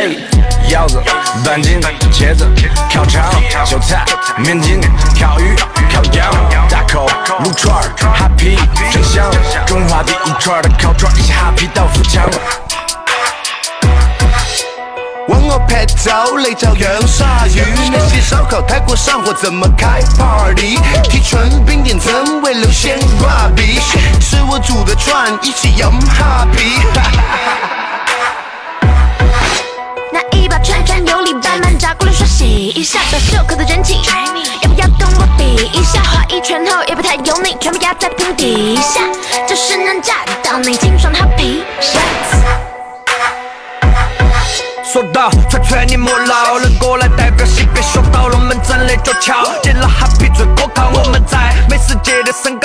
嘿，腰子、短筋、茄子、烤肠、韭菜、面筋、烤鱼、烤羊、大口、撸串、哈皮、真香，中华第一串的烤串，一下哈皮到富强。 往我拍照，雷照洋鲨鱼，那些烧烤太过上火，怎么开 party？ 提纯冰点增味流鲜瓜皮，是我煮的串，一起摇哈皮。 拿一把串串有力慢慢炸过来刷洗一下，到袖口的人气，要不要跟我比一下？画一圈后也不太油腻，全部压在瓶底下，就是能炸到你清爽哈皮。 说到串串你莫老，人过来代表西北说到龙门阵来做桥，见了哈皮最可靠，我们在美食界的身高。